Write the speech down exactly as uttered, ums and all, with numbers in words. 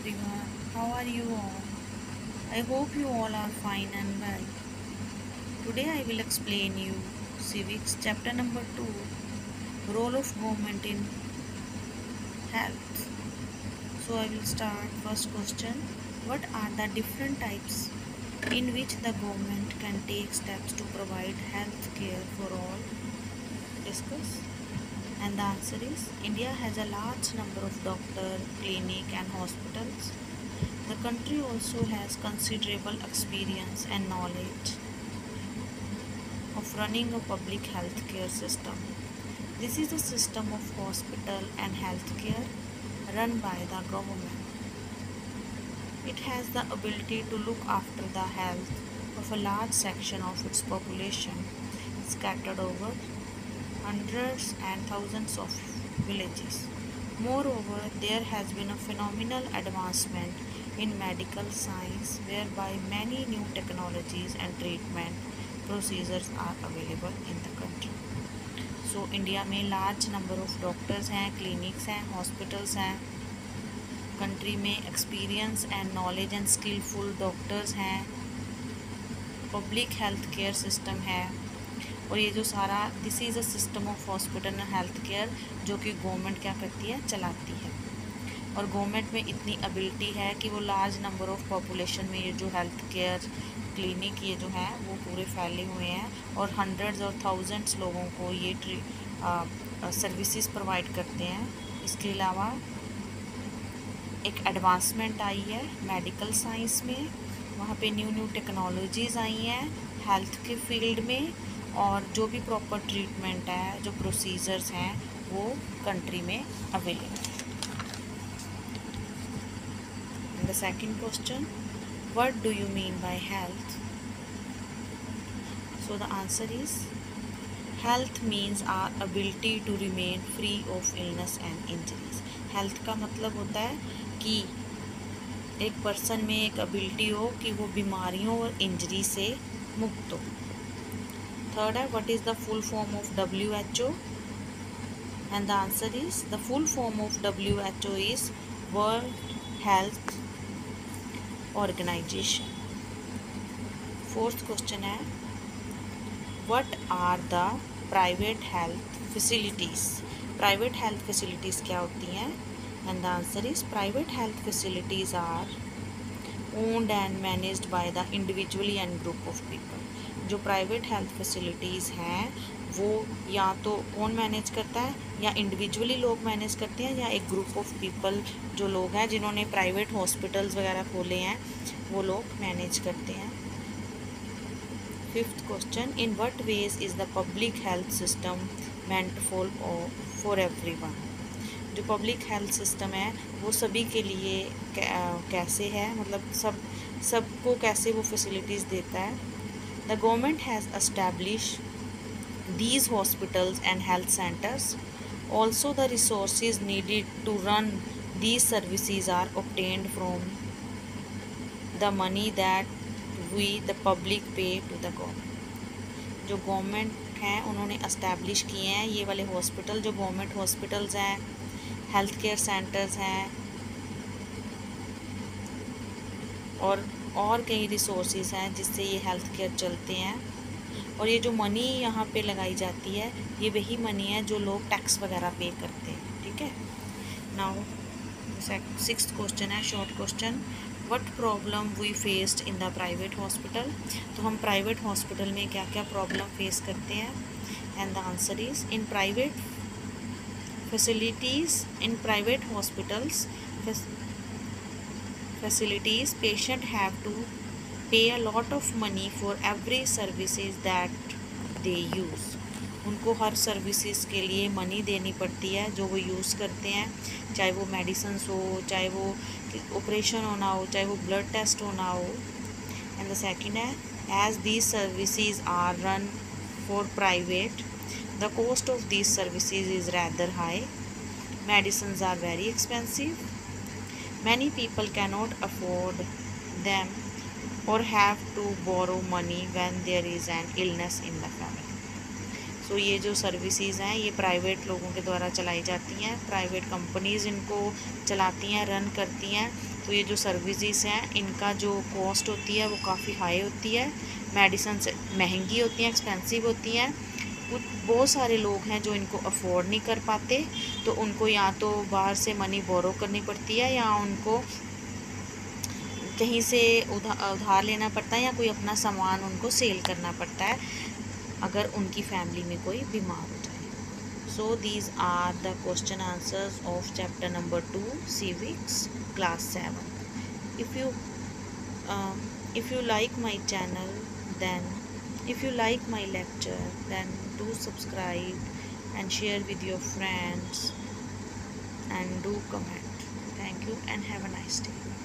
everyone, how are you all? I hope you all are fine and well. Today I will explain you Civics chapter number two, Role of Government in Health. So I will start first question. What are the different types in which the government can take steps to provide health care for all? Discuss. And the answer is India has a large number of doctors, clinics and hospitals. The country also has considerable experience and knowledge of running a public health care system. This is a system of hospital and health care run by the government. It has the ability to look after the health of a large section of its population scattered over hundreds and thousands of villages. Moreover, there has been a phenomenal advancement in medical science whereby many new technologies and treatment procedures are available in the country. So India में large number of doctors हैं, clinics हैं, hospitals हैं, country में experience and knowledge and skillful doctors हैं, public health care system है और ये जो सारा this is a system of hospital and health care जो कि गवर्नमेंट क्या करती है, चलाती है। और गवर्नमेंट में इतनी एबिलिटी है कि वो लार्ज नंबर ऑफ पॉपुलेशन में ये जो हेल्थ केयर क्लिनिक ये जो है वो पूरे फैले हुए हैं और हंड्रेड्स और थाउजेंड्स लोगों को ये ट्री सर्विसेज प्रोवाइड करते हैं। इसके अलावा एक एडवांसमेंट आई है मेडिकल साइंस में, वहाँ पे न्यू न्यू टेक्नोलॉजीज़ आई हैं हेल्थ के फील्ड में और जो भी प्रॉपर ट्रीटमेंट है, जो प्रोसीजर्स हैं वो कंट्री में अवेलेबल है। The second question, what do you mean by health? So the answer is health means our ability to remain free of illness and injuries. Health का मतलब होता है कि एक पर्सन में एक एबिलिटी हो कि वो बीमारियों और इंजरी से मुक्त हो। थर्ड है, what is the full form of W H O? And the answer is the full form of W H O is World Health Organization. Fourth question है, what are the private health facilities? Private health facilities क्या होती हैं? And the answer is private health facilities are owned and managed by the individually and group of people. जो private health facilities हैं वो या तो कौन मैनेज करता है या इंडिविजुअली लोग मैनेज करते हैं या एक ग्रुप ऑफ पीपल जो लोग हैं जिन्होंने प्राइवेट हॉस्पिटल्स वगैरह खोले हैं वो लोग मैनेज करते हैं। Fifth question, in what ways is the public health system meant for for everyone? जो पब्लिक हेल्थ सिस्टम है वो सभी के लिए कैसे है, मतलब सब सबको कैसे वो फैसिलिटीज़ देता है? The government has established these hospitals and health centers. Also, the resources needed to run these services are obtained from the money that we the public pay to the government. जो government हैं उन्होंने establish किए हैं ये वाले hospital, जो government hospitals हैं, health care centres हैं और और कई रिसोर्सेज हैं जिससे ये हेल्थ केयर चलते हैं। और ये जो मनी यहाँ पे लगाई जाती है ये वही मनी है जो लोग टैक्स वगैरह पे करते हैं। ठीक है, नाउ सिक्स्थ क्वेश्चन है short question, what problem we faced in the private hospital? तो हम प्राइवेट हॉस्पिटल में क्या क्या प्रॉब्लम फेस करते हैं? And the answer is in private facilities in private hospitals facilities patient have to pay a lot of money for every services that they use. उनको हर services के लिए मनी देनी पड़ती है जो वो यूज़ करते हैं, चाहे वो मेडिसिन्स हो, चाहे वो ऑपरेशन होना हो, चाहे वो ब्लड टेस्ट होना हो। एंड द सेकंड है, as these services are run for private the cost of these services is rather high, medicines are very expensive, many people cannot afford them or have to borrow money when there is an illness in the family. So ये जो services हैं ये private लोगों के द्वारा चलाई जाती हैं, प्राइवेट कंपनीज़ इनको चलाती हैं, रन करती हैं। तो ये जो सर्विसेज हैं इनका जो कॉस्ट होती है वो काफ़ी हाई होती है, मेडिसिन महंगी होती हैं, एक्सपेंसिव होती हैं। कुछ बहुत सारे लोग हैं जो इनको अफोर्ड नहीं कर पाते, तो उनको या तो बाहर से मनी बोरो करनी पड़ती है या उनको कहीं से उधार उधार लेना पड़ता है या कोई अपना सामान उनको सेल करना पड़ता है अगर उनकी फैमिली में कोई बीमार हो जाए। So these are the question answers of chapter number two civics class seven. If you if you like my channel then if you like my lecture then do subscribe and share with your friends and do comment. Thank you and have a nice day.